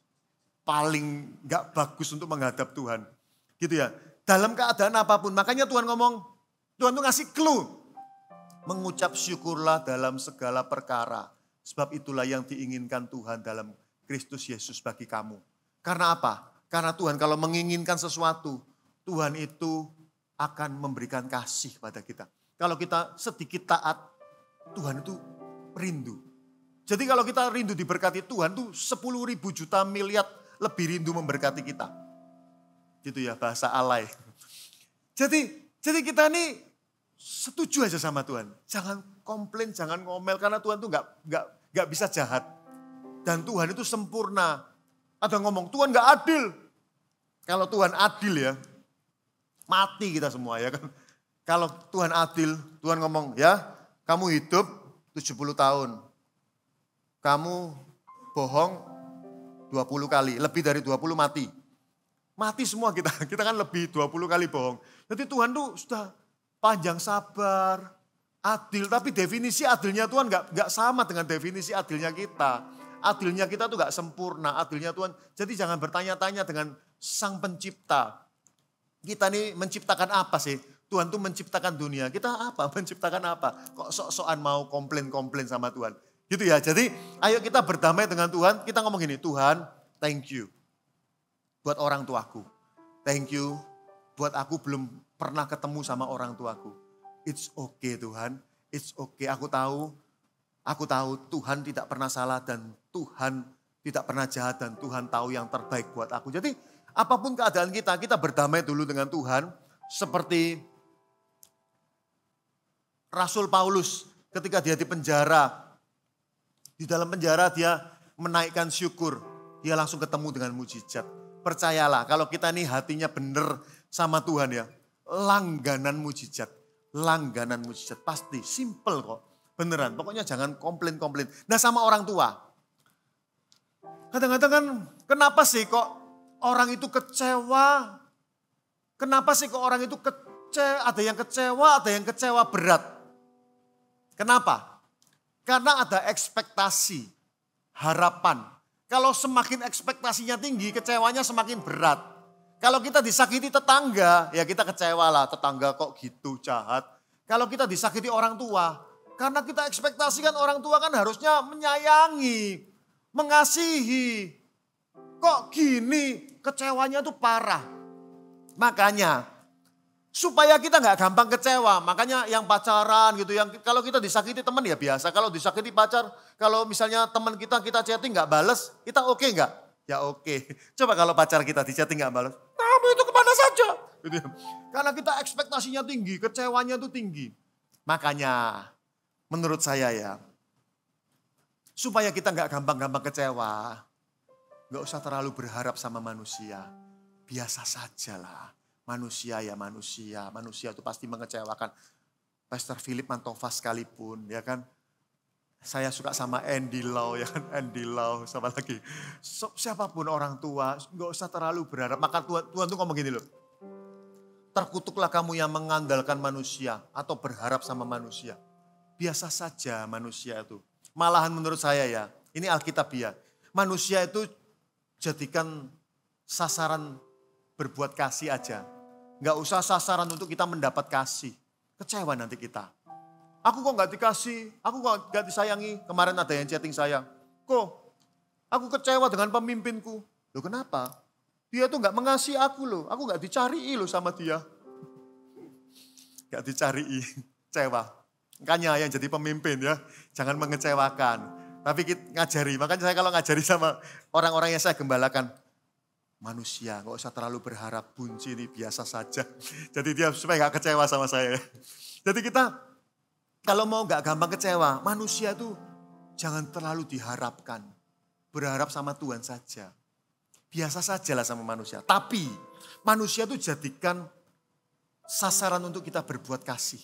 paling gak bagus untuk menghadap Tuhan. Gitu ya. Dalam keadaan apapun. Makanya Tuhan ngomong, Tuhan tuh ngasih clue. Mengucap syukurlah dalam segala perkara. Sebab itulah yang diinginkan Tuhan dalam Kristus Yesus bagi kamu. Karena apa? Karena Tuhan kalau menginginkan sesuatu, Tuhan itu akan memberikan kasih pada kita. Kalau kita sedikit taat, Tuhan itu rindu. Jadi kalau kita rindu diberkati Tuhan tuh sepuluh ribu juta miliar lebih rindu memberkati kita. Gitu ya bahasa alay. Jadi jadi kita nih setuju aja sama Tuhan. Jangan komplain, jangan ngomel karena Tuhan tuh nggak nggak nggak bisa jahat. Dan Tuhan itu sempurna. Ada ngomong Tuhan nggak adil. Kalau Tuhan adil ya, mati kita semua ya kan. Kalau Tuhan adil, Tuhan ngomong ya kamu hidup tujuh puluh tahun. Kamu bohong dua puluh kali, lebih dari dua puluh mati. Mati semua kita, kita kan lebih dua puluh kali bohong. Jadi Tuhan tuh sudah panjang sabar, adil. Tapi definisi adilnya Tuhan gak, gak sama dengan definisi adilnya kita. Adilnya kita tuh gak sempurna, adilnya Tuhan. Jadi jangan bertanya-tanya dengan Sang Pencipta. Kita nih menciptakan apa sih? Tuhan tuh menciptakan dunia. Kita apa? Menciptakan apa? Kok sok-sokan mau komplain-komplain sama Tuhan? Gitu ya. Jadi ayo kita berdamai dengan Tuhan. Kita ngomong gini, Tuhan thank you. Buat orang tuaku. Thank you. Buat aku belum pernah ketemu sama orang tuaku. It's okay Tuhan. It's okay. Aku tahu. Aku tahu Tuhan tidak pernah salah dan Tuhan tidak pernah jahat dan Tuhan tahu yang terbaik buat aku. Jadi apapun keadaan kita, kita berdamai dulu dengan Tuhan. Seperti Rasul Paulus ketika dia di penjara. Di dalam penjara dia menaikkan syukur. Dia langsung ketemu dengan mujizat. Percayalah kalau kita nih hatinya benar sama Tuhan ya. Langganan mujizat. Langganan mujizat. Pasti simple kok. Beneran. Pokoknya jangan komplain-komplain. Nah sama orang tua. Kadang-kadang kan kenapa sih kok orang itu kecewa. Kenapa sih kok orang itu kecewa. Ada yang kecewa, ada yang kecewa berat. Kenapa? Karena ada ekspektasi, harapan. Kalau semakin ekspektasinya tinggi, kecewanya semakin berat. Kalau kita disakiti tetangga, ya kita kecewa lah. Tetangga kok gitu jahat. Kalau kita disakiti orang tua, karena kita ekspektasikan orang tua kan harusnya menyayangi, mengasihi. Kok gini, kecewanya tuh parah. Makanya supaya kita nggak gampang kecewa, makanya yang pacaran gitu, yang kalau kita disakiti teman ya biasa, kalau disakiti pacar, kalau misalnya teman kita kita chatting nggak bales, kita oke okay nggak? Ya oke. Okay. Coba kalau pacar kita di chatting nggak bales, kamu itu kemana saja? Gitu. Karena kita ekspektasinya tinggi, kecewanya tuh tinggi. Makanya menurut saya ya, supaya kita nggak gampang-gampang kecewa, nggak usah terlalu berharap sama manusia, biasa sajalah. Manusia ya manusia, manusia itu pasti mengecewakan. Pastor Philip Mantova sekalipun ya kan. Saya suka sama Andy Lau ya kan, Andy Lau sama lagi. So, siapapun orang tua gak usah terlalu berharap. Maka Tuhan, Tuhan tuh ngomong gini loh. Terkutuklah kamu yang mengandalkan manusia atau berharap sama manusia. Biasa saja manusia itu. Malahan menurut saya ya, ini Alkitab ya. Manusia itu jadikan sasaran berbuat kasih aja. Gak usah sasaran untuk kita mendapat kasih. Kecewa nanti kita. Aku kok gak dikasih, aku kok gak disayangi. Kemarin ada yang chatting saya. Kok aku kecewa dengan pemimpinku. Loh kenapa? Dia tuh gak mengasihi aku loh. Aku gak dicari loh sama dia. Gak dicari, kecewa. Makanya yang jadi pemimpin ya. Jangan mengecewakan. Tapi kita ngajari. Makanya saya kalau ngajari sama orang-orang yang saya gembalakan. Manusia, gak usah terlalu berharap, bunci ini biasa saja. Jadi dia supaya gak kecewa sama saya. Jadi kita Kalau mau gak gampang kecewa, manusia itu jangan terlalu diharapkan. Berharap sama Tuhan saja. Biasa sajalah sama manusia. Tapi manusia itu jadikan sasaran untuk kita berbuat kasih.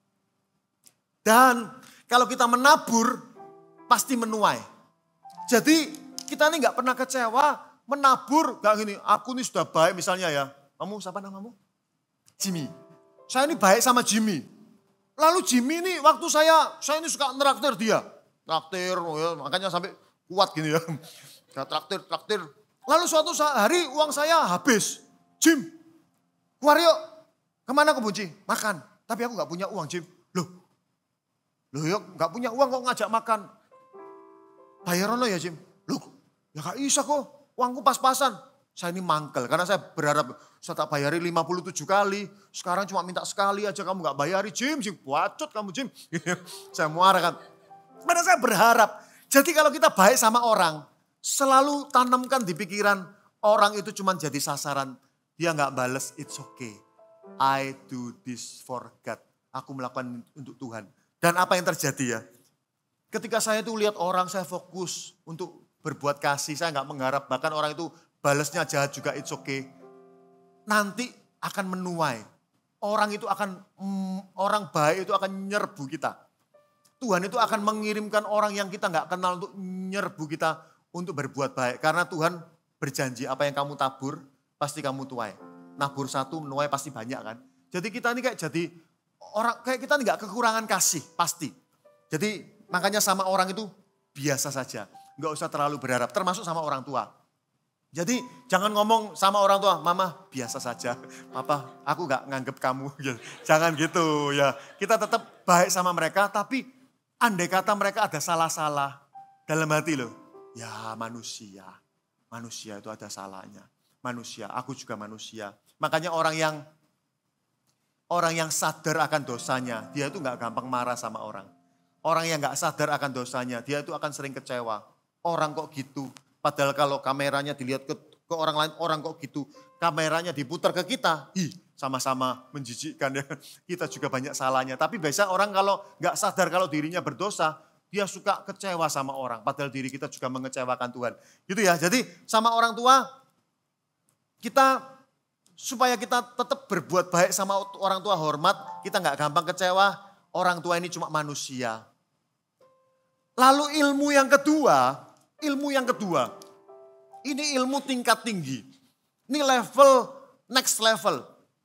Dan kalau kita menabur, pasti menuai. Jadi kita ini gak pernah kecewa, menabur, gak gini, aku ini sudah baik misalnya ya. Kamu siapa namamu? Jimmy. Saya ini baik sama Jimmy. Lalu Jimmy ini waktu saya, saya ini suka neraktir dia. Traktir, oh ya, makanya sampai kuat gini ya. Ya traktir, traktir. Lalu suatu hari uang saya habis. Jim, keluar yuk. Kemana ke Bunci? Makan. Tapi aku gak punya uang Jim. Loh, loh yuk gak punya uang kok ngajak makan. Bayaran lo ya Jim. Loh, ya gak bisa kok. Uangku pas-pasan. Saya ini mangkel karena saya berharap saya tak bayari lima puluh tujuh kali. Sekarang cuma minta sekali aja kamu gak bayari Jim. Jim, bacot kamu Jim. Saya muara kan. Karena saya berharap. Jadi kalau kita baik sama orang, selalu tanamkan di pikiran orang itu cuma jadi sasaran. Dia gak bales, it's okay. I do this for God. Aku melakukan untuk Tuhan. Dan apa yang terjadi ya? Ketika saya itu lihat orang, saya fokus untuk berbuat kasih. Saya gak mengharap bahkan orang itu balasnya jahat juga, it's okay. Nanti akan menuai. Orang itu akan, mm, orang baik itu akan nyerbu kita. Tuhan itu akan mengirimkan orang yang kita gak kenal untuk nyerbu kita untuk berbuat baik. Karena Tuhan berjanji apa yang kamu tabur pasti kamu tuai. Nabur satu menuai pasti banyak kan. Jadi kita ini kayak jadi orang, kayak kita gak kekurangan kasih pasti. Jadi makanya sama orang itu biasa saja. Gak usah terlalu berharap, termasuk sama orang tua. Jadi jangan ngomong sama orang tua, mama biasa saja. Papa aku gak nganggep kamu. Jangan gitu ya. Kita tetap baik sama mereka tapi andai kata mereka ada salah-salah dalam hati loh. Ya manusia, manusia itu ada salahnya. Manusia, aku juga manusia. Makanya orang yang orang yang sadar akan dosanya, dia itu gak gampang marah sama orang. Orang yang gak sadar akan dosanya, dia itu akan sering kecewa. Orang kok gitu. Padahal kalau kameranya dilihat ke, ke orang lain, orang kok gitu. Kameranya diputar ke kita, ih sama-sama menjijikkan ya. Kita juga banyak salahnya. Tapi biasa orang kalau gak sadar kalau dirinya berdosa, dia suka kecewa sama orang. Padahal diri kita juga mengecewakan Tuhan. Gitu ya, jadi sama orang tua, kita supaya kita tetap berbuat baik sama orang tua hormat, kita gak gampang kecewa, orang tua ini cuma manusia. Lalu ilmu yang kedua, ilmu yang kedua, ini ilmu tingkat tinggi. Ini level, next level.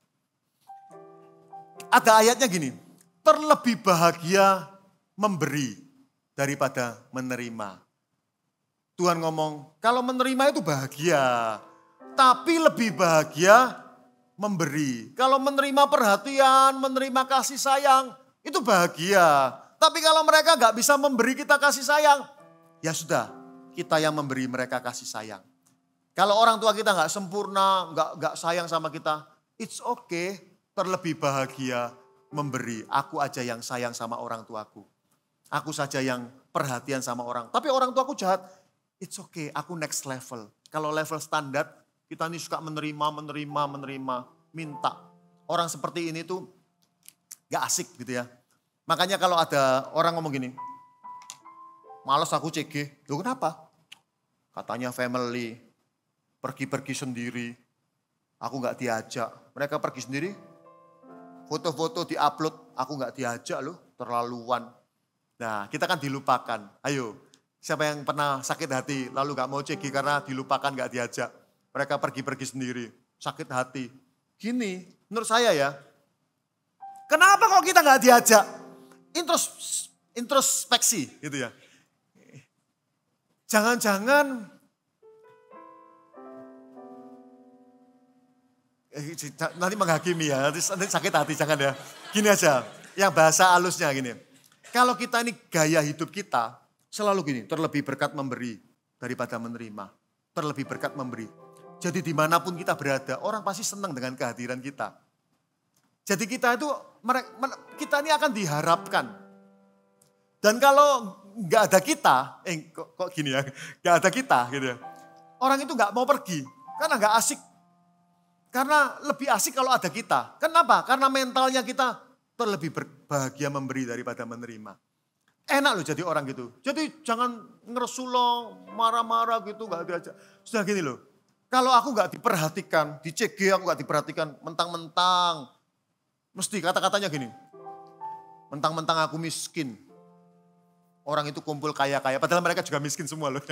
Ada ayatnya gini, terlebih bahagia memberi daripada menerima. Tuhan ngomong, kalau menerima itu bahagia, tapi lebih bahagia memberi. Kalau menerima perhatian, menerima kasih sayang, itu bahagia. Tapi kalau mereka gak bisa memberi kita kasih sayang, ya sudah, kita yang memberi mereka kasih sayang. Kalau orang tua kita gak sempurna, gak, gak sayang sama kita, it's okay, terlebih bahagia memberi. Aku aja yang sayang sama orang tuaku. Aku saja yang perhatian sama orang. Tapi orang tuaku jahat, it's okay, aku next level. Kalau level standar, kita ini suka menerima, menerima, menerima, minta. Orang seperti ini tuh gak asik gitu ya. Makanya kalau ada orang ngomong gini, males aku C G. Loh kenapa? Katanya family, pergi-pergi sendiri. Aku gak diajak. Mereka pergi sendiri, foto-foto di-upload. Aku gak diajak loh, terlaluan. Nah kita kan dilupakan. Ayo, siapa yang pernah sakit hati lalu gak mau C G karena dilupakan gak diajak. Mereka pergi-pergi sendiri, sakit hati. Gini, menurut saya ya, kenapa kok kita gak diajak? Intros, introspeksi gitu ya. Jangan-jangan eh, nanti menghakimi ya, nanti, nanti sakit hati jangan ya. Gini aja, yang bahasa halusnya gini. Kalau kita ini gaya hidup kita selalu gini, terlebih berkat memberi daripada menerima. Terlebih berkat memberi. Jadi dimanapun kita berada, orang pasti senang dengan kehadiran kita. Jadi kita itu, kita ini akan diharapkan. Dan kalau nggak ada kita, eh kok, kok gini ya, nggak ada kita gitu ya. Orang itu nggak mau pergi, karena nggak asik. Karena lebih asik kalau ada kita. Kenapa? Karena mentalnya kita terlebih berbahagia memberi daripada menerima. Enak loh jadi orang gitu. Jadi jangan ngeresulo, marah-marah gitu, gak diajak. Sudah gini loh, kalau aku gak diperhatikan, di C G aku gak diperhatikan, mentang-mentang, mesti kata-katanya gini, mentang-mentang aku miskin. Orang itu kumpul kaya-kaya, padahal mereka juga miskin semua loh.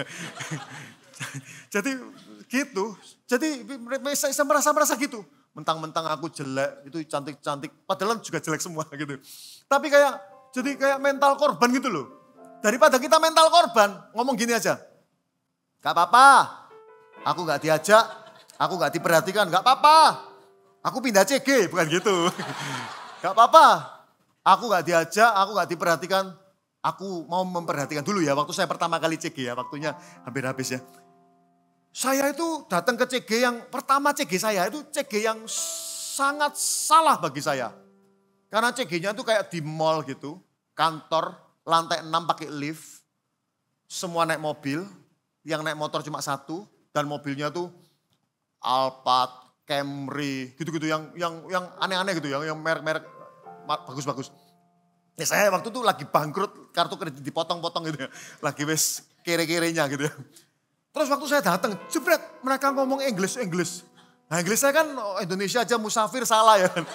Jadi gitu, jadi saya merasa-merasa gitu. Mentang-mentang aku jelek, itu cantik-cantik, padahal juga jelek semua gitu. Tapi kayak, jadi kayak mental korban gitu loh. Daripada kita mental korban, ngomong gini aja. Gak apa-apa, aku gak diajak, aku gak diperhatikan, gak apa-apa. Aku pindah C G, bukan gitu. Gak apa-apa, aku gak diajak, aku gak diperhatikan. Aku mau memperhatikan dulu ya, waktu saya pertama kali C G ya, waktunya hampir habis ya. Saya itu datang ke C G yang, pertama C G saya itu C G yang sangat salah bagi saya. Karena C G-nya itu kayak di mall gitu, kantor, lantai enam pakai lift, semua naik mobil, yang naik motor cuma satu, dan mobilnya tuh Alphard, Camry, gitu-gitu yang yang yang aneh-aneh gitu, yang yang merek-merek bagus-bagus. Ya saya waktu itu lagi bangkrut, kartu kredit dipotong-potong gitu ya. Lagi wes kere-kerenya gitu ya. Terus waktu saya datang, jebret mereka ngomong Inggris, Inggris. Nah Inggris saya kan oh, Indonesia aja musafir salah ya kan.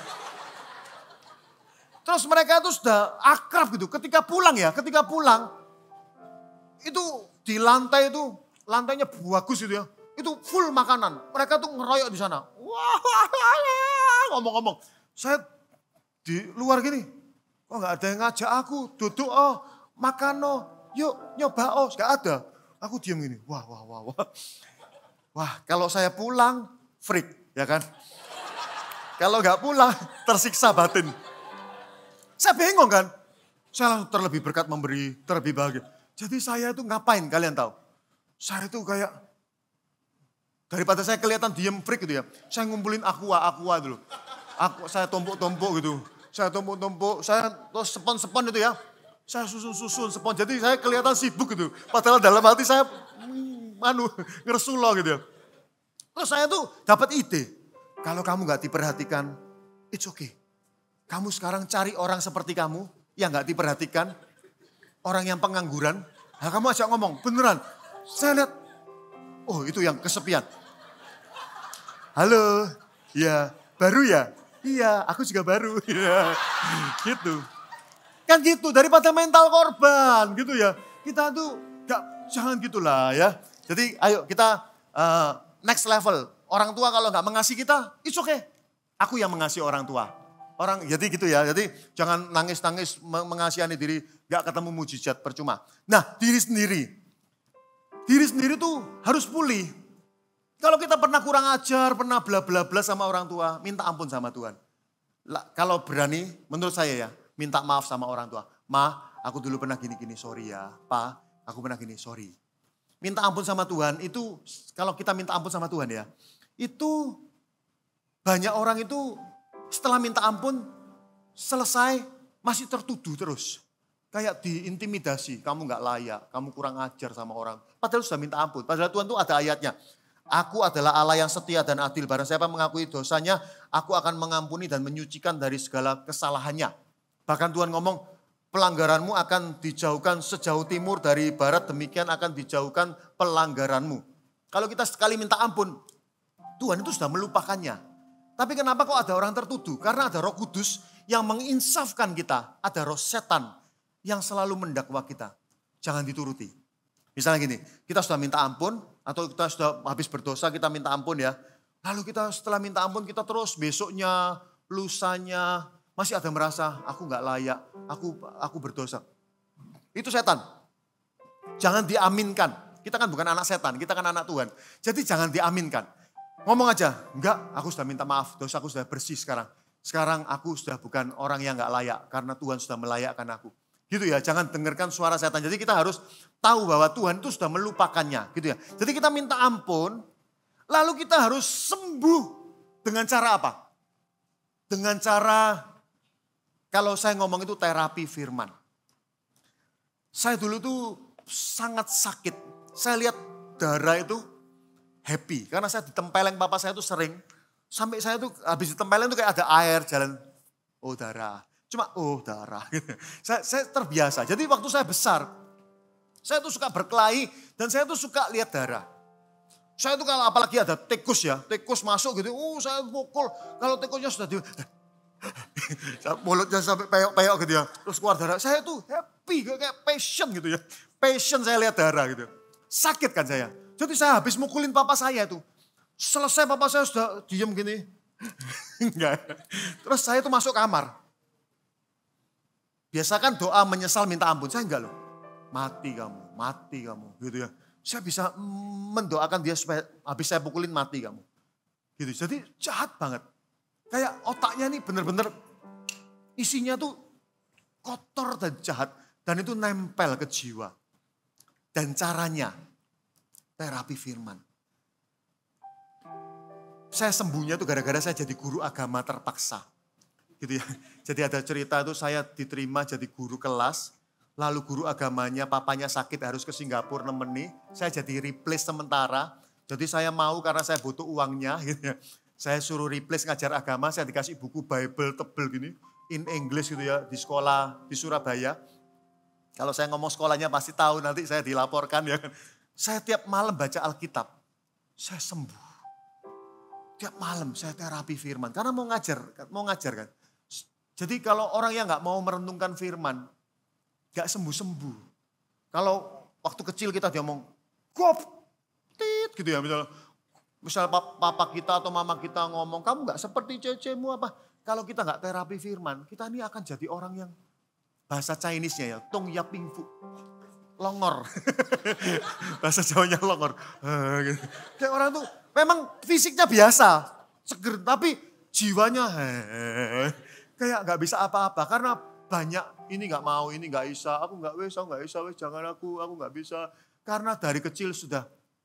Terus mereka itu sudah akrab gitu. Ketika pulang ya, ketika pulang. Itu di lantai itu, lantainya bagus gitu ya. Itu full makanan. Mereka tuh ngeroyok di sana. Wah, ngomong-ngomong. Saya di luar gini. Kok gak ada yang ngajak aku, duduk oh, makan oh, yuk nyoba oh, gak ada. Aku diam gini, wah wah wah wah. Wah kalau saya pulang, freak ya kan. Kalau gak pulang, tersiksa batin. Saya bingung kan, saya langsung terlebih berkat memberi, terlebih bahagia. Jadi saya itu ngapain kalian tahu? Saya itu kayak, daripada saya kelihatan diam freak gitu ya, saya ngumpulin aqua, aqua dulu. Aku, saya tumpuk-tumpuk gitu. Saya tumpuk-tumpuk, saya terus sepon-sepon itu ya. Saya susun-susun sepon, jadi saya kelihatan sibuk gitu. Padahal dalam hati saya, hmm, anu, ngeresulo gitu ya. Terus saya tuh dapat ide. Kalau kamu gak diperhatikan, it's okay. Kamu sekarang cari orang seperti kamu, yang gak diperhatikan. Orang yang pengangguran. Nah kamu ajak ngomong, beneran. Saya lihat, oh itu yang kesepian. Halo, ya baru ya? Iya, aku juga baru. Ya, gitu. Kan gitu, daripada mental korban gitu ya. Kita tuh gak, jangan gitulah ya. Jadi ayo kita uh, next level. Orang tua kalau gak mengasihi kita, it's okay. Aku yang mengasihi orang tua. Orang jadi gitu ya, jadi jangan nangis-nangis mengasihani diri. Gak ketemu mujizat, percuma. Nah diri sendiri. Diri sendiri tuh harus pulih. Kalau kita pernah kurang ajar, pernah bla bla bla sama orang tua, minta ampun sama Tuhan. Lah, kalau berani, menurut saya ya, minta maaf sama orang tua. Ma, aku dulu pernah gini-gini, sorry ya. Pa, aku pernah gini, sorry. Minta ampun sama Tuhan, itu kalau kita minta ampun sama Tuhan ya, itu banyak orang itu setelah minta ampun, selesai masih tertuduh terus. Kayak diintimidasi, kamu gak layak, kamu kurang ajar sama orang. Padahal sudah minta ampun, padahal Tuhan tuh ada ayatnya. Aku adalah Allah yang setia dan adil. Barang siapa mengakui dosanya, aku akan mengampuni dan menyucikan dari segala kesalahannya. Bahkan Tuhan ngomong, pelanggaranmu akan dijauhkan sejauh timur dari barat, demikian akan dijauhkan pelanggaranmu. Kalau kita sekali minta ampun, Tuhan itu sudah melupakannya. Tapi kenapa kok ada orang tertuduh? Karena ada Roh Kudus yang menginsafkan kita. Ada roh setan yang selalu mendakwa kita. Jangan dituruti. Misalnya gini, kita sudah minta ampun, atau kita sudah habis berdosa, kita minta ampun ya. Lalu kita setelah minta ampun, kita terus besoknya, lusanya, masih ada merasa, aku gak layak, aku aku berdosa. Itu setan. Jangan diaminkan. Kita kan bukan anak setan, kita kan anak Tuhan. Jadi jangan diaminkan. Ngomong aja, enggak, aku sudah minta maaf, dosaku sudah bersih sekarang. Sekarang aku sudah bukan orang yang gak layak, karena Tuhan sudah melayakkan aku. Gitu ya, jangan dengarkan suara setan. Jadi kita harus tahu bahwa Tuhan itu sudah melupakannya. Gitu ya. Jadi kita minta ampun, lalu kita harus sembuh dengan cara apa? Dengan cara, kalau saya ngomong itu terapi firman. Saya dulu tuh sangat sakit. Saya lihat darah itu happy. Karena saya ditempeleng papa saya itu sering. Sampai saya tuh habis ditempeleng itu kayak ada air jalan. Oh darah. Cuma oh darah. saya, saya terbiasa. Jadi waktu saya besar, saya tuh suka berkelahi dan saya tuh suka lihat darah. Saya tuh kalau apalagi ada tikus ya, tikus masuk gitu, oh saya pukul. Kalau tikusnya sudah di... mulutnya sampai peyok-peyok gitu ya. Terus keluar darah, saya tuh happy, kayak passion gitu ya. Passion saya lihat darah gitu. Sakit kan saya. Jadi saya habis mukulin papa saya tuh. Selesai papa saya sudah diem gini. Enggak. Terus saya tuh masuk kamar. Biasa kan doa menyesal minta ampun. Saya enggak loh. Mati kamu, mati kamu gitu ya. Saya bisa mendoakan dia supaya habis saya pukulin mati kamu. Gitu. Jadi jahat banget. Kayak otaknya nih bener-bener isinya tuh kotor dan jahat. Dan itu nempel ke jiwa. Dan caranya terapi firman. Saya sembuhnya tuh gara-gara saya jadi guru agama terpaksa. Gitu ya. Jadi ada cerita tuh saya diterima jadi guru kelas. Lalu guru agamanya, papanya sakit harus ke Singapura nemeni. Saya jadi replace sementara. Jadi saya mau karena saya butuh uangnya. Gitu ya. Saya suruh replace ngajar agama, saya dikasih buku Bible tebel gini. In English gitu ya, di sekolah di Surabaya. Kalau saya ngomong sekolahnya pasti tahu nanti saya dilaporkan ya. Saya tiap malam baca Alkitab, saya sembuh. Tiap malam saya terapi firman, karena mau ngajar, mau ngajar kan. Jadi kalau orang yang gak mau merenungkan firman, gak sembuh-sembuh. Kalau waktu kecil kita dia ngomong, gop, tit gitu ya misalnya. Misal papa kita atau mama kita ngomong, kamu gak seperti cecemu apa. Kalau kita gak terapi firman, kita ini akan jadi orang yang bahasa Chinese-nya ya, tong yaping fu. Longor. Bahasa Jawanya longor. Kayak orang tuh memang fisiknya biasa, seger, tapi jiwanya kayak gak bisa apa-apa. Karena banyak ini gak mau, ini gak bisa, aku gak bisa, aku gak bisa, wes jangan aku, aku gak bisa. Karena dari kecil sudah,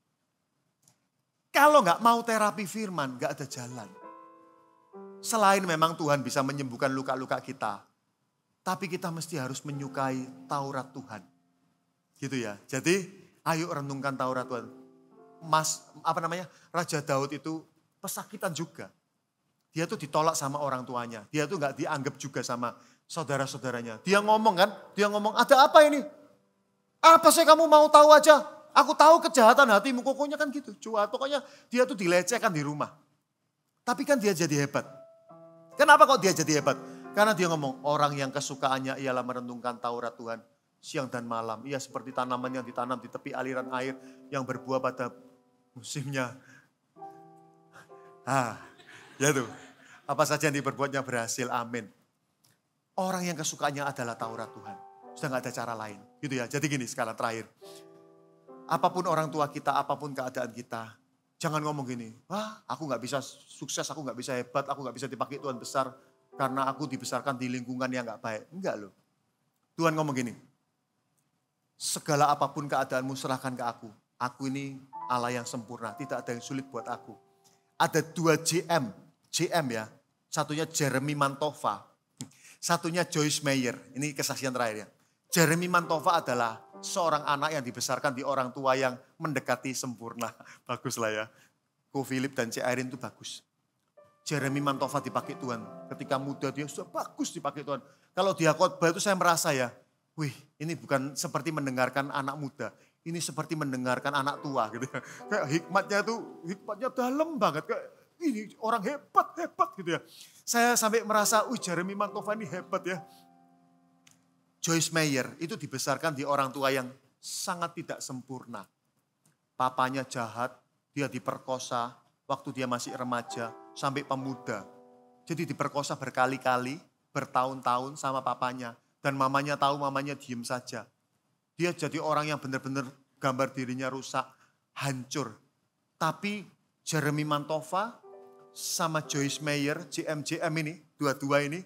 kalau gak mau terapi firman, gak ada jalan. Selain memang Tuhan bisa menyembuhkan luka-luka kita, tapi kita mesti harus menyukai Taurat Tuhan. Gitu ya. Jadi ayo renungkan Taurat Tuhan. Mas, apa namanya? Raja Daud itu pesakitan juga. Dia tuh ditolak sama orang tuanya. Dia tuh gak dianggap juga sama saudara-saudaranya. Dia ngomong kan, dia ngomong, ada apa ini? Apa sih kamu mau tahu aja? Aku tahu kejahatan hatimu, pokoknya kan gitu. Cuma pokoknya dia tuh dilecehkan di rumah. Tapi kan dia jadi hebat. Kenapa kok dia jadi hebat? Karena dia ngomong, orang yang kesukaannya ialah merenungkan Taurat Tuhan siang dan malam. Ia seperti tanaman yang ditanam di tepi aliran air yang berbuah pada musimnya. Ah, ya tuh. Apa saja yang diperbuatnya berhasil, amin. Orang yang kesukaannya adalah Taurat Tuhan. Sudah gak ada cara lain. Gitu ya, jadi gini sekarang terakhir. Apapun orang tua kita, apapun keadaan kita, jangan ngomong gini, wah aku gak bisa sukses, aku gak bisa hebat, aku gak bisa dipakai Tuhan besar, karena aku dibesarkan di lingkungan yang gak baik. Enggak loh. Tuhan ngomong gini, segala apapun keadaanmu serahkan ke aku. Aku ini Allah yang sempurna, tidak ada yang sulit buat aku. Ada dua J M, J M ya, satunya Jeremy Mantova, satunya Joyce Meyer. Ini kesaksian terakhir ya. Jeremy Mantova adalah seorang anak yang dibesarkan di orang tua yang mendekati sempurna. Bagus lah ya. Ko Philip dan C. Irene itu bagus. Jeremy Mantova dipakai Tuhan. Ketika muda dia sudah bagus dipakai Tuhan. Kalau dia khotbah itu saya merasa ya, wih ini bukan seperti mendengarkan anak muda. Ini seperti mendengarkan anak tua gitu. Kayak hikmatnya tuh, hikmatnya dalam banget. Kayak ini orang hebat, hebat gitu ya. Saya sampai merasa, wih Jeremy Mantova ini hebat ya. Joyce Meyer itu dibesarkan di orang tua yang sangat tidak sempurna. Papanya jahat, dia diperkosa waktu dia masih remaja sampai pemuda. Jadi diperkosa berkali-kali, bertahun-tahun sama papanya. Dan mamanya tahu, mamanya diem saja. Dia jadi orang yang benar-benar gambar dirinya rusak, hancur. Tapi Jeremy Mantova sama Joyce Meyer, J M J M ini, dua-dua ini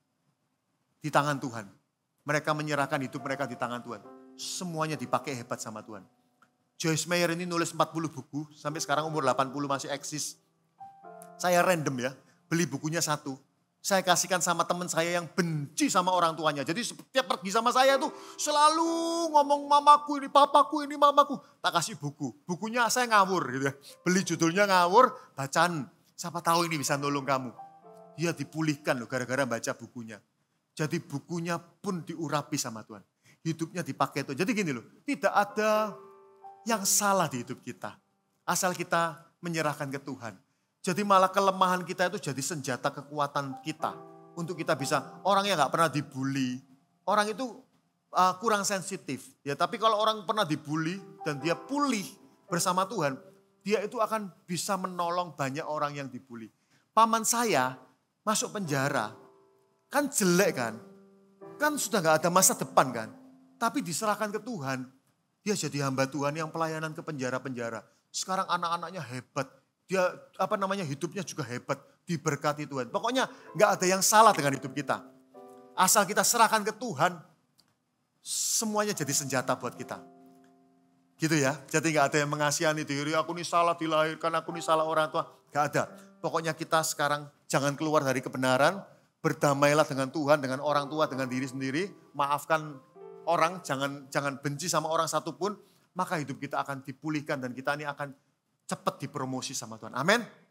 di tangan Tuhan. Mereka menyerahkan hidup mereka di tangan Tuhan. Semuanya dipakai hebat sama Tuhan. Joyce Meyer ini nulis empat puluh buku, sampai sekarang umur delapan puluh masih eksis. Saya random ya, beli bukunya satu. Saya kasihkan sama teman saya yang benci sama orang tuanya. Jadi setiap pergi sama saya tuh selalu ngomong mamaku ini, papaku ini, mamaku. Tak kasih buku. Bukunya saya ngawur gitu ya. Beli judulnya ngawur, bacaan. Siapa tahu ini bisa nolong kamu. Dia dipulihkan loh gara-gara baca bukunya. Jadi bukunya pun diurapi sama Tuhan. Hidupnya dipakai Tuhan. Jadi gini loh, tidak ada yang salah di hidup kita. Asal kita menyerahkan ke Tuhan. Jadi malah kelemahan kita itu jadi senjata kekuatan kita. Untuk kita bisa, orang yang gak pernah dibully. Orang itu uh, kurang sensitif. Ya, tapi kalau orang pernah dibully dan dia pulih bersama Tuhan, dia itu akan bisa menolong banyak orang yang dibully. Paman saya masuk penjara. Kan jelek kan? Kan sudah gak ada masa depan kan? Tapi diserahkan ke Tuhan. Dia jadi hamba Tuhan yang pelayanan ke penjara-penjara. Sekarang anak-anaknya hebat. Dia apa namanya hidupnya juga hebat. Diberkati Tuhan. Pokoknya gak ada yang salah dengan hidup kita. Asal kita serahkan ke Tuhan. Semuanya jadi senjata buat kita. Gitu ya. Jadi gak ada yang mengasihani diri. Aku ini salah dilahirkan. Aku ini salah orang tua. Gak ada. Pokoknya kita sekarang jangan keluar dari kebenaran. Berdamailah dengan Tuhan, dengan orang tua, dengan diri sendiri. Maafkan orang, jangan jangan benci sama orang satupun. Maka hidup kita akan dipulihkan dan kita ini akan cepat dipromosi sama Tuhan. Amin.